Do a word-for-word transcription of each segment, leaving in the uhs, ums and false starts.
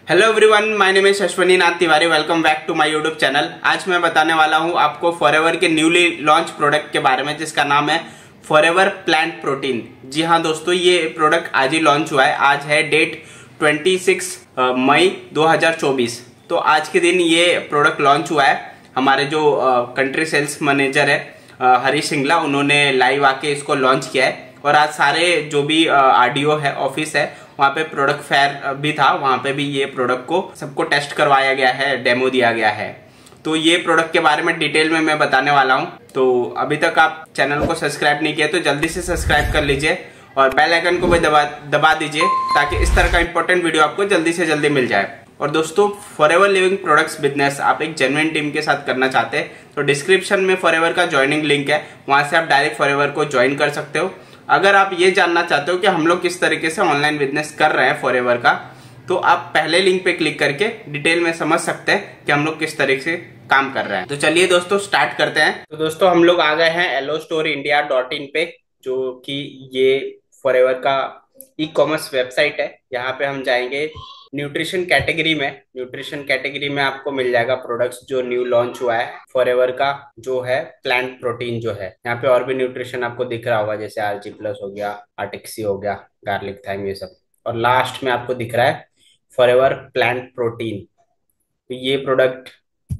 Hello everyone, my name is Ashwani Nath Tiwari. Welcome back to my YouTube channel. आज मैं बताने वाला हूं आपको फॉरएवर के न्यूली लॉन्च प्रोडक्ट के बारे में, जिसका नाम है फॉरएवर प्लांट प्रोटीन। जी हाँ दोस्तों, ये प्रोडक्ट आज ही लॉन्च हुआ है। आज है डेट छब्बीस मई दो हज़ार चौबीस। तो आज के दिन ये प्रोडक्ट लॉन्च हुआ है। हमारे जो कंट्री सेल्स मैनेजर है अ, हरीश सिंगला, उन्होंने लाइव आके इसको लॉन्च किया है। और आज सारे जो भी आरडीओ है, ऑफिस है, वहाँ पे प्रोडक्ट फेयर भी था। वहाँ पे भी ये प्रोडक्ट को सबको टेस्ट करवाया गया है, डेमो दिया गया है। तो ये प्रोडक्ट के बारे में डिटेल में मैं बताने वाला हूँ। तो अभी तक आप चैनल को सब्सक्राइब नहीं किया तो जल्दी से सब्सक्राइब कर लीजिए और बेल आइकन को भी दबा दबा दीजिए, ताकि इस तरह का इंपॉर्टेंट वीडियो आपको जल्दी से जल्दी मिल जाए। और दोस्तों, फॉरएवर लिविंग प्रोडक्ट्स बिजनेस आप एक जेन्युइन टीम के साथ करना चाहते हैं तो डिस्क्रिप्शन में फॉरएवर का ज्वाइनिंग लिंक है, वहां से आप डायरेक्ट फॉरएवर को ज्वाइन कर सकते हो। अगर आप ये जानना चाहते हो कि हम लोग किस तरीके से ऑनलाइन बिजनेस कर रहे हैं फॉरएवर का, तो आप पहले लिंक पे क्लिक करके डिटेल में समझ सकते हैं कि हम लोग किस तरीके से काम कर रहे हैं। तो चलिए दोस्तों, स्टार्ट करते हैं। तो दोस्तों, हम लोग आ गए हैं aloe store India dot in पे, जो कि ये फॉरएवर का ई कॉमर्स वेबसाइट है। यहाँ पे हम जाएंगे न्यूट्रिशन कैटेगरी में। न्यूट्रिशन कैटेगरी में आपको मिल जाएगा प्रोडक्ट्स जो न्यू लॉन्च हुआ है फॉरएवर का, जो है प्लांट प्रोटीन जो है। यहाँ पे और भी न्यूट्रिशन आपको दिख रहा होगा, जैसे आरजी प्लस हो गया, आर्टिक्सी हो गया, गार्लिक थाइम, ये सब। और लास्ट में आपको दिख रहा है फॉरएवर प्लांट प्रोटीन। तो ये प्रोडक्ट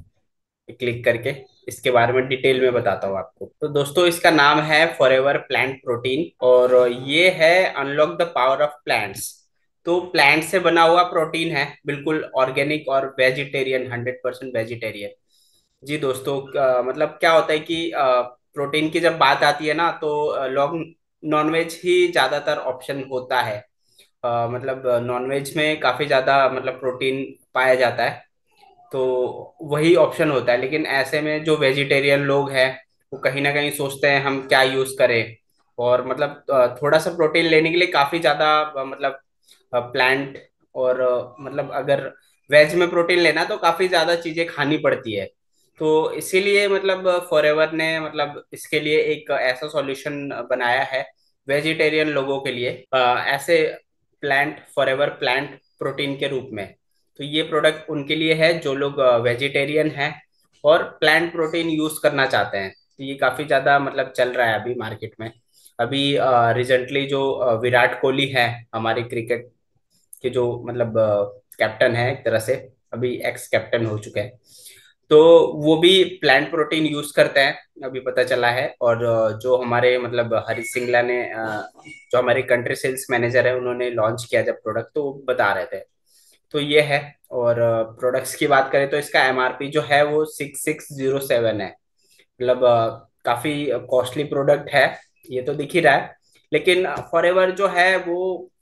क्लिक करके इसके बारे में डिटेल में बताता हूँ आपको। तो दोस्तों, इसका नाम है फॉरएवर प्लांट प्रोटीन और ये है unlock the power of plants. तो प्लांट से बना हुआ प्रोटीन है, बिल्कुल ऑर्गेनिक और वेजिटेरियन, हंड्रेड परसेंट वेजिटेरियन। जी दोस्तों, अ, मतलब क्या होता है कि प्रोटीन की जब बात आती है ना, तो अ, लोग नॉनवेज ही ज्यादातर ऑप्शन होता है। अ, मतलब नॉनवेज में काफी ज्यादा मतलब प्रोटीन पाया जाता है, तो वही ऑप्शन होता है। लेकिन ऐसे में जो वेजिटेरियन लोग हैं, वो कहीं ना कहीं सोचते हैं हम क्या यूज करें। और मतलब अ, थोड़ा सा प्रोटीन लेने के लिए काफी ज्यादा अ, मतलब प्लांट और अ, मतलब अगर वेज में प्रोटीन लेना तो काफी ज्यादा चीजें खानी पड़ती है। तो इसीलिए मतलब फॉरएवर ने मतलब इसके लिए एक ऐसा सॉल्यूशन बनाया है वेजिटेरियन लोगों के लिए, अ, ऐसे प्लांट फॉरएवर प्लांट प्रोटीन के रूप में। तो ये प्रोडक्ट उनके लिए है जो लोग वेजिटेरियन हैं और प्लांट प्रोटीन यूज करना चाहते हैं। तो ये काफी ज्यादा मतलब चल रहा है अभी मार्केट में। अभी रिसेंटली जो अ, विराट कोहली है, हमारे क्रिकेट के जो मतलब कैप्टन है एक तरह से, अभी एक्स कैप्टन हो चुके हैं, तो वो भी प्लांट प्रोटीन यूज करते हैं, अभी पता चला है। और अ, जो हमारे मतलब हरीश सिंगला ने अ, जो हमारे कंट्री सेल्स मैनेजर है, उन्होंने लॉन्च किया जब प्रोडक्ट, तो वो बता रहे थे। तो ये है। और प्रोडक्ट्स की बात करें तो इसका एमआरपी जो है वो सिक्स सिक्स जीरो सेवन है। मतलब अ, काफी कॉस्टली प्रोडक्ट है, ये तो दिख ही रहा है। लेकिन फॉरएवर जो है वो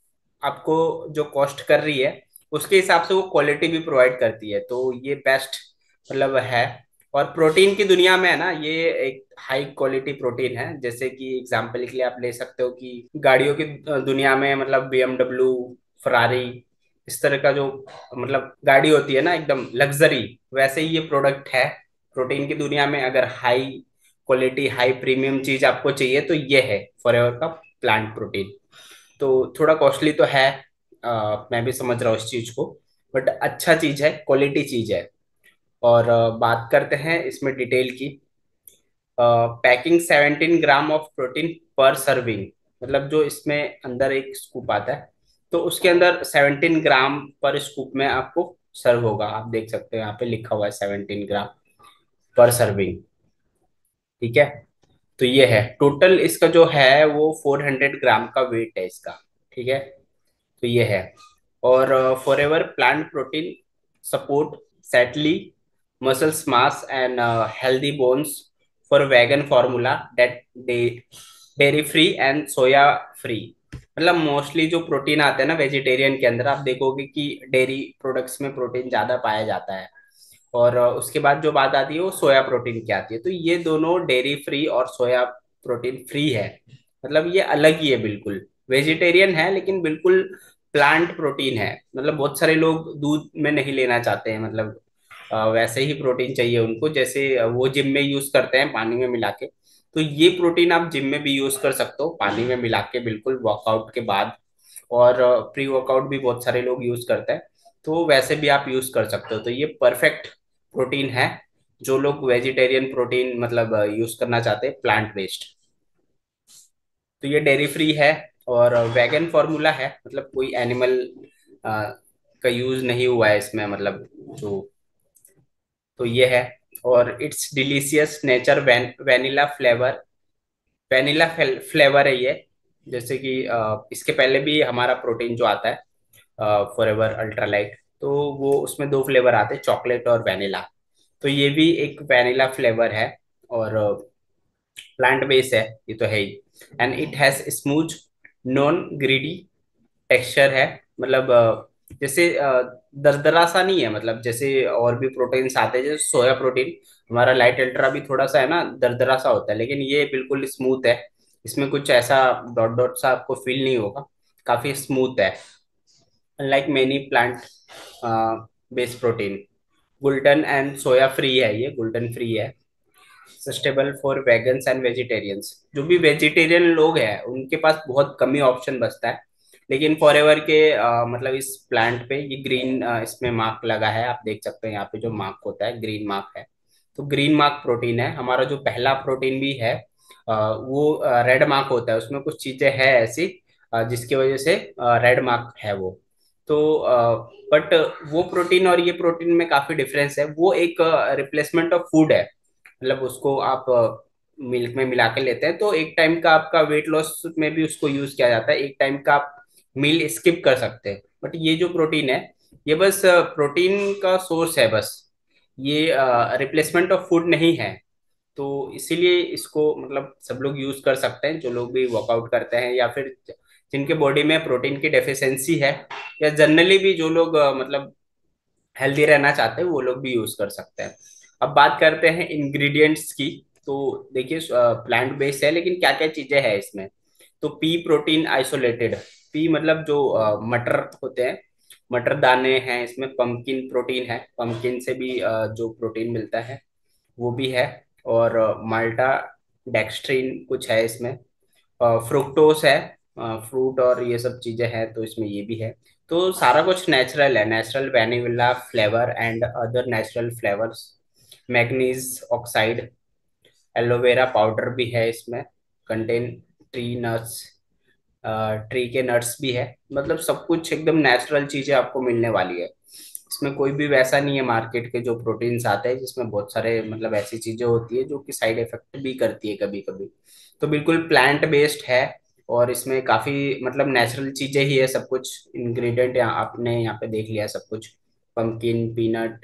आपको जो कॉस्ट कर रही है, उसके हिसाब से वो क्वालिटी भी प्रोवाइड करती है। तो ये बेस्ट मतलब है। और प्रोटीन की दुनिया में है ना, ये एक हाई क्वालिटी प्रोटीन है। जैसे कि एग्जांपल के लिए आप ले सकते हो कि गाड़ियों की दुनिया में मतलब बीएमडब्ल्यू, फरारी, इस तरह का जो मतलब गाड़ी होती है ना, एकदम लग्जरी, वैसे ही ये प्रोडक्ट है। प्रोटीन की दुनिया में अगर हाई क्वालिटी, हाई प्रीमियम चीज आपको चाहिए तो ये है फॉरएवर का प्लांट प्रोटीन। तो थोड़ा कॉस्टली तो है, अ, मैं भी समझ रहा हूँ इस चीज को, बट अच्छा चीज है, क्वालिटी चीज है। और अ, बात करते हैं इसमें डिटेल की। Packing seventeen gram of protein per serving, मतलब जो इसमें अंदर एक स्कूप आता है, तो उसके अंदर सेवनटीन ग्राम पर स्कूप में आपको सर्व होगा। आप देख सकते हैं यहाँ पे लिखा हुआ है सेवनटीन ग्राम पर सर्विंग। ठीक है। तो ये है टोटल, इसका जो है वो फोर हंड्रेड ग्राम का वेट है इसका। ठीक है। तो ये है। और फॉरएवर प्लांट प्रोटीन सपोर्ट सेटली muscles mass and healthy bones for vegan formula that dairy free and soya free. मतलब मोस्टली जो प्रोटीन आते हैं ना वेजिटेरियन के अंदर, आप देखोगे कि डेयरी प्रोडक्ट्स में प्रोटीन ज्यादा पाया जाता है। और अ, उसके बाद जो बात आती है वो सोया प्रोटीन की आती है। तो ये दोनों डेयरी फ्री और सोया प्रोटीन फ्री है। मतलब ये अलग ही है, बिल्कुल वेजिटेरियन है लेकिन बिल्कुल प्लांट प्रोटीन है। मतलब बहुत सारे लोग दूध में नहीं लेना चाहते हैं, मतलब अ, वैसे ही प्रोटीन चाहिए उनको, जैसे वो जिम में यूज करते हैं पानी में मिला के। तो ये प्रोटीन आप जिम में भी यूज कर सकते हो पानी में मिला के, बिल्कुल वर्कआउट के बाद। और प्री वर्कआउट भी बहुत सारे लोग यूज करते हैं। तो वैसे भी आप यूज कर सकते हो। तो ये परफेक्ट प्रोटीन है जो लोग वेजिटेरियन प्रोटीन मतलब यूज करना चाहते हैं, प्लांट बेस्ड। तो ये डेयरी फ्री है और वेगन फॉर्मूला है, मतलब कोई एनिमल का यूज नहीं हुआ है इसमें, मतलब जो, तो ये है। और it's delicious nature vanilla flavour, vanilla flavour है ये। जैसे कि अ, इसके पहले भी हमारा प्रोटीन जो आता है फॉरएवर अल्ट्रालाइट, तो वो उसमें दो फ्लेवर आते हैं, चॉकलेट और वैनिला। तो ये भी एक वैनिला फ्लेवर है और प्लांट बेस्ड है, ये तो है ही। And it has smooth non gritty texture है, मतलब अ, जैसे अ, दरदरा सा नहीं है, मतलब जैसे और भी प्रोटीन्स आते हैं, जैसे सोया प्रोटीन हमारा लाइट अल्ट्रा भी थोड़ा सा है ना, दरदरा सा होता है, लेकिन ये बिल्कुल स्मूथ है। इसमें कुछ ऐसा डॉट डॉट सा आपको फील नहीं होगा, काफी स्मूथ है। Like many plant based protein, gluten and soya free है, ये ग्लूटेन फ्री है। Suitable for vegans and vegetarians, जो भी वेजिटेरियन लोग हैं उनके पास बहुत कम ही ऑप्शन बचता है। लेकिन फॉरएवर के अ, मतलब इस प्लांट पे ये ग्रीन इसमें मार्क लगा है, आप देख सकते हैं यहाँ पे जो मार्क होता है ग्रीन मार्क है। तो ग्रीन मार्क प्रोटीन है। हमारा जो पहला प्रोटीन भी है अ, वो रेड मार्क होता है, उसमें कुछ चीजें हैं ऐसी अ, जिसकी वजह से रेड मार्क है वो। तो बट वो प्रोटीन और ये प्रोटीन में काफी डिफरेंस है। वो एक रिप्लेसमेंट ऑफ फूड है, मतलब उसको आप मिल्क में मिला के लेते हैं, तो एक टाइम का आपका वेट लॉस में भी उसको यूज किया जाता है, एक टाइम का आप मील स्किप कर सकते हैं। बट ये जो प्रोटीन है ये बस प्रोटीन का सोर्स है बस, ये रिप्लेसमेंट ऑफ फूड नहीं है। तो इसीलिए इसको मतलब सब लोग यूज कर सकते हैं, जो लोग भी वर्कआउट करते हैं या फिर जिनके बॉडी में प्रोटीन की डेफिशिएंसी है, या जनरली भी जो लोग अ, मतलब हेल्दी रहना चाहते हैं वो लोग भी यूज कर सकते हैं। अब बात करते हैं इंग्रेडिएंट्स की। तो देखिए प्लांट बेस्ड है, लेकिन क्या क्या चीजें हैं इसमें। तो पी प्रोटीन आइसोलेटेड, पी मतलब जो अ, मटर होते हैं, मटर दाने हैं इसमें। पंपकिन प्रोटीन है, पंपकिन से भी अ, जो प्रोटीन मिलता है वो भी है। और माल्टा डेक्स्ट्रिन कुछ है इसमें। फ्रुक्टोस है, फ्रूट और ये सब चीजें हैं, तो इसमें ये भी है। तो सारा कुछ नेचुरल है, natural vanilla flavour and other natural flavours. Manganese oxide, aloe vera powder भी है इसमें। कंटेन ट्री नट्स, ट्री के नट्स भी है, मतलब सब कुछ एकदम नेचुरल चीजें आपको मिलने वाली है। इसमें कोई भी वैसा नहीं है मार्केट के जो प्रोटीन्स आते हैं जिसमें बहुत सारे मतलब ऐसी चीजें होती है जो कि साइड इफेक्ट भी करती है कभी कभी। तो बिल्कुल प्लांट बेस्ड है और इसमें काफी मतलब नेचुरल चीजें ही है सब कुछ। इंग्रेडिएंट यहाँ आपने यहाँ पे देख लिया सब कुछ, पंपकिन, पीनट,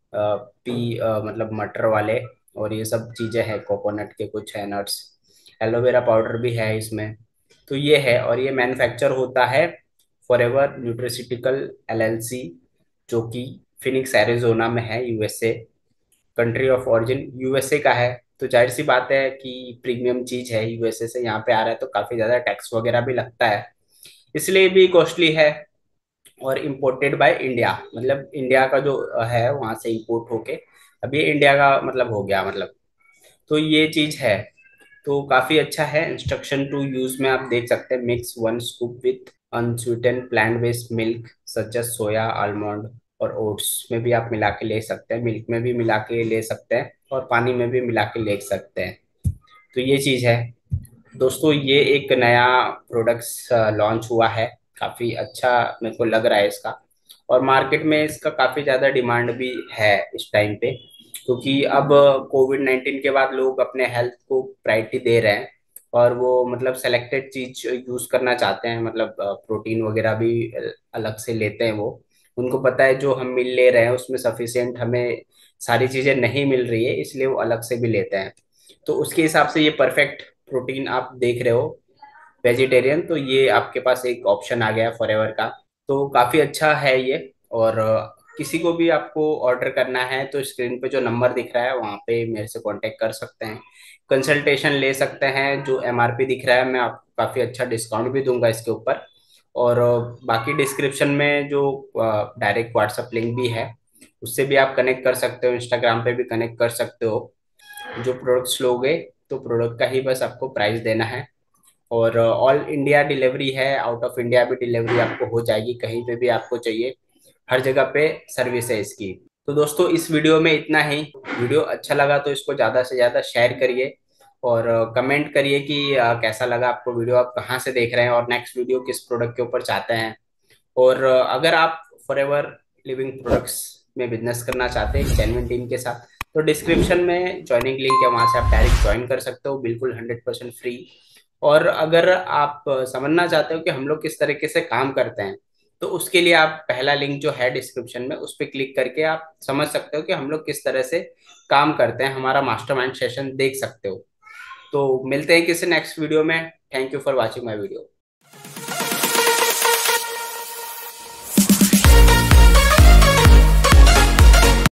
पी अ, मतलब मटर वाले, और ये सब चीजें हैं, कोकोनट के कुछ है नट्स। एलोवेरा पाउडर भी है इसमें। तो ये है, और ये मैन्युफैक्चर होता है फॉरएवर न्यूट्रिसिटिकल एलएलसी, जो कि फिनिक्स एरिजोना में है, USA. Country of origin USA का है, तो जाहिर सी बात है कि प्रीमियम चीज है, यूएसए से यहाँ पे आ रहा है तो काफी ज्यादा टैक्स वगैरह भी लगता है, इसलिए भी कॉस्टली है। और इम्पोर्टेड बाय इंडिया, मतलब इंडिया का जो है वहां से इम्पोर्ट होके अब ये इंडिया का मतलब हो गया मतलब। तो ये चीज है, तो काफी अच्छा है। इंस्ट्रक्शन टू यूज में आप देख सकते हैं, mix one scoop with unsweetened plant based milk such as soya, almond और ओट्स में भी आप मिला के ले सकते हैं, मिल्क में भी मिला के ले सकते हैं और पानी में भी मिला के ले सकते हैं। तो ये चीज है दोस्तों, ये एक नया प्रोडक्ट्स लॉन्च हुआ है, काफी अच्छा मेरे को लग रहा है इसका। और मार्केट में इसका काफी ज्यादा डिमांड भी है इस टाइम पे, क्योंकि अब कोविड नाइन्टीन के बाद लोग अपने हेल्थ को प्रायोरिटी दे रहे हैं और वो मतलब सेलेक्टेड चीज यूज करना चाहते हैं, मतलब प्रोटीन वगैरह भी अलग से लेते हैं वो। उनको पता है जो हम मिल ले रहे हैं उसमें सफिशियंट हमें सारी चीजें नहीं मिल रही है, इसलिए वो अलग से भी लेते हैं। तो उसके हिसाब से ये परफेक्ट प्रोटीन आप देख रहे हो वेजिटेरियन, तो ये आपके पास एक ऑप्शन आ गया फॉरएवर का। तो काफी अच्छा है ये। और अ, किसी को भी आपको ऑर्डर करना है तो स्क्रीन पे जो नंबर दिख रहा है वहाँ पे मेरे से कांटेक्ट कर सकते हैं, कंसल्टेशन ले सकते हैं। जो एमआरपी दिख रहा है मैं आपको काफी अच्छा डिस्काउंट भी दूंगा इसके ऊपर। और अ, बाकी डिस्क्रिप्शन में जो डायरेक्ट व्हाट्सएप लिंक भी है उससे भी आप कनेक्ट कर सकते हो, इंस्टाग्राम पे भी कनेक्ट कर सकते हो। जो प्रोडक्ट्स लोगे तो प्रोडक्ट का ही बस आपको प्राइस देना है। और ऑल इंडिया डिलीवरी है, आउट ऑफ इंडिया भी डिलीवरी आपको हो जाएगी, कहीं पे भी आपको चाहिए हर जगह पे सर्विस है इसकी। तो दोस्तों इस वीडियो में इतना ही। वीडियो अच्छा लगा तो इसको ज़्यादा से ज़्यादा शेयर करिए और कमेंट करिए कि अ, कैसा लगा आपको वीडियो, आप कहाँ से देख रहे हैं और नेक्स्ट वीडियो किस प्रोडक्ट के ऊपर चाहते हैं। और अ, अगर आप फॉरएवर लिविंग प्रोडक्ट्स में बिजनेस करना चाहते हैं जेन्युइन टीम के साथ, तो डिस्क्रिप्शन में ज्वाइनिंग लिंक है, वहाँ से आप डायरेक्ट ज्वाइन कर सकते हो, बिल्कुल हंड्रेड परसेंट फ्री। और अगर आप समझना चाहते हो कि हम लोग किस तरीके से काम करते हैं, तो उसके लिए आप पहला लिंक जो है डिस्क्रिप्शन में उस पर क्लिक करके आप समझ सकते हो कि हम लोग किस तरह से काम करते हैं, हमारा मास्टरमाइंड सेशन देख सकते हो। तो मिलते हैं किसी नेक्स्ट वीडियो में। Thank you for watching my video.